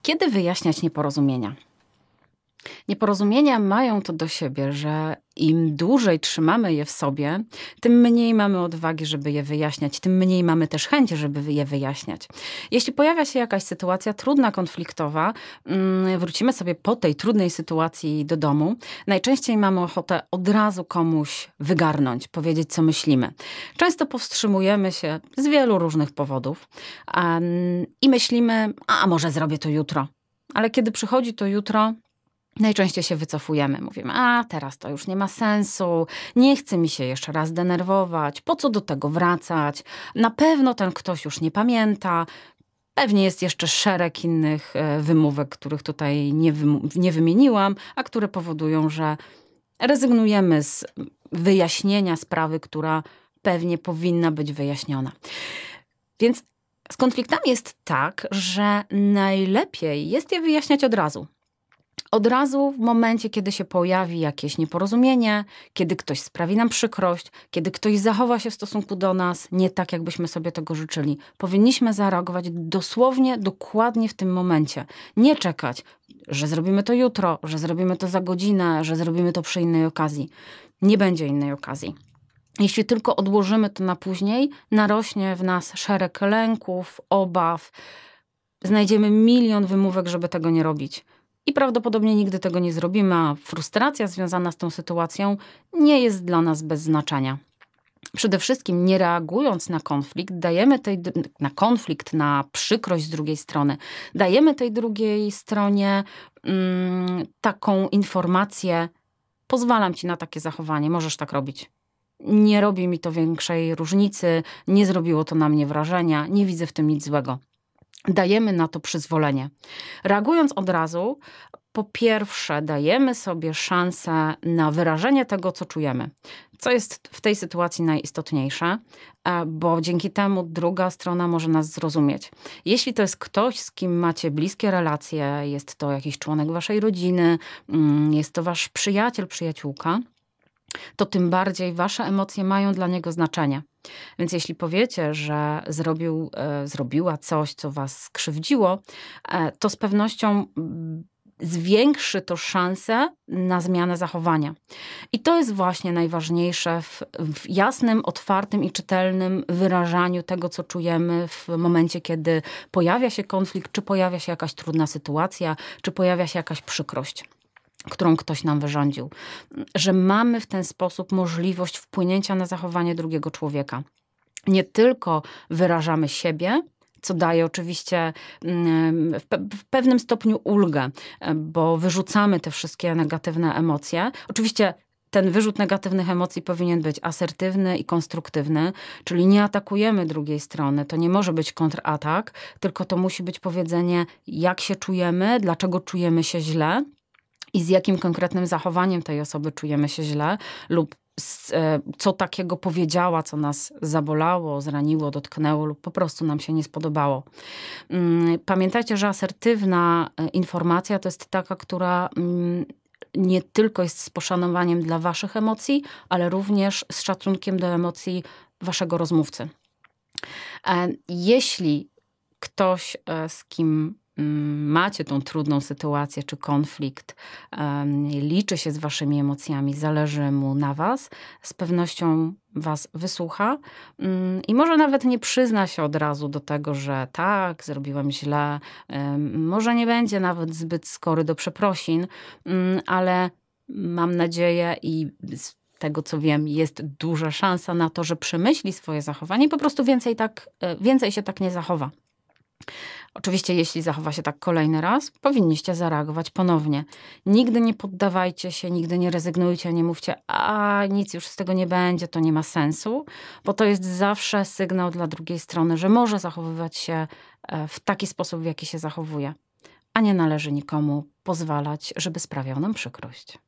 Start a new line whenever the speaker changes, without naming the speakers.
Kiedy wyjaśniać nieporozumienia? Nieporozumienia mają to do siebie, że im dłużej trzymamy je w sobie, tym mniej mamy odwagi, żeby je wyjaśniać, tym mniej mamy też chęci, żeby je wyjaśniać. Jeśli pojawia się jakaś sytuacja trudna, konfliktowa, wrócimy sobie po tej trudnej sytuacji do domu, najczęściej mamy ochotę od razu komuś wygarnąć, powiedzieć, co myślimy. Często powstrzymujemy się z wielu różnych powodów i myślimy, a może zrobię to jutro. Ale kiedy przychodzi to jutro, najczęściej się wycofujemy. Mówimy, a teraz to już nie ma sensu, nie chce mi się jeszcze raz denerwować, po co do tego wracać, na pewno ten ktoś już nie pamięta, pewnie jest jeszcze szereg innych wymówek, których tutaj nie wymieniłam, a które powodują, że rezygnujemy z wyjaśnienia sprawy, która pewnie powinna być wyjaśniona. Więc z konfliktami jest tak, że najlepiej jest je wyjaśniać od razu. Od razu w momencie, kiedy się pojawi jakieś nieporozumienie, kiedy ktoś sprawi nam przykrość, kiedy ktoś zachowa się w stosunku do nas nie tak, jakbyśmy sobie tego życzyli. Powinniśmy zareagować dosłownie, dokładnie w tym momencie. Nie czekać, że zrobimy to jutro, że zrobimy to za godzinę, że zrobimy to przy innej okazji. Nie będzie innej okazji. Jeśli tylko odłożymy to na później, narośnie w nas szereg lęków, obaw. Znajdziemy milion wymówek, żeby tego nie robić. I prawdopodobnie nigdy tego nie zrobimy, a frustracja związana z tą sytuacją nie jest dla nas bez znaczenia. Przede wszystkim nie reagując na konflikt, na przykrość z drugiej strony, dajemy tej drugiej stronie taką informację, pozwalam ci na takie zachowanie, możesz tak robić. Nie robi mi to większej różnicy, nie zrobiło to na mnie wrażenia, nie widzę w tym nic złego. Dajemy na to przyzwolenie. Reagując od razu, po pierwsze dajemy sobie szansę na wyrażenie tego, co czujemy. Co jest w tej sytuacji najistotniejsze, bo dzięki temu druga strona może nas zrozumieć. Jeśli to jest ktoś, z kim macie bliskie relacje, jest to jakiś członek waszej rodziny, jest to wasz przyjaciel, przyjaciółka, to tym bardziej wasze emocje mają dla niego znaczenie. Więc jeśli powiecie, że zrobiła coś, co was skrzywdziło, to z pewnością zwiększy to szansę na zmianę zachowania. I to jest właśnie najważniejsze w jasnym, otwartym i czytelnym wyrażaniu tego, co czujemy w momencie, kiedy pojawia się konflikt, czy pojawia się jakaś trudna sytuacja, czy pojawia się jakaś przykrość, którą ktoś nam wyrządził. Że mamy w ten sposób możliwość wpłynięcia na zachowanie drugiego człowieka. Nie tylko wyrażamy siebie, co daje oczywiście w pewnym stopniu ulgę, bo wyrzucamy te wszystkie negatywne emocje. Oczywiście ten wyrzut negatywnych emocji powinien być asertywny i konstruktywny, czyli nie atakujemy drugiej strony. To nie może być kontratak, tylko to musi być powiedzenie, jak się czujemy, dlaczego czujemy się źle i z jakim konkretnym zachowaniem tej osoby czujemy się źle lub co takiego powiedziała, co nas zabolało, zraniło, dotknęło lub po prostu nam się nie spodobało. Pamiętajcie, że asertywna informacja to jest taka, która nie tylko jest z poszanowaniem dla waszych emocji, ale również z szacunkiem do emocji waszego rozmówcy. Jeśli ktoś, z kim macie tą trudną sytuację czy konflikt, liczy się z waszymi emocjami, zależy mu na was, z pewnością was wysłucha i może nawet nie przyzna się od razu do tego, że tak, zrobiłem źle, może nie będzie nawet zbyt skory do przeprosin, ale mam nadzieję i z tego, co wiem, jest duża szansa na to, że przemyśli swoje zachowanie i po prostu więcej się tak nie zachowa. Oczywiście, jeśli zachowa się tak kolejny raz, powinniście zareagować ponownie. Nigdy nie poddawajcie się, nigdy nie rezygnujcie, nie mówcie, a nic już z tego nie będzie, to nie ma sensu, bo to jest zawsze sygnał dla drugiej strony, że może zachowywać się w taki sposób, w jaki się zachowuje, a nie należy nikomu pozwalać, żeby sprawiał nam przykrość.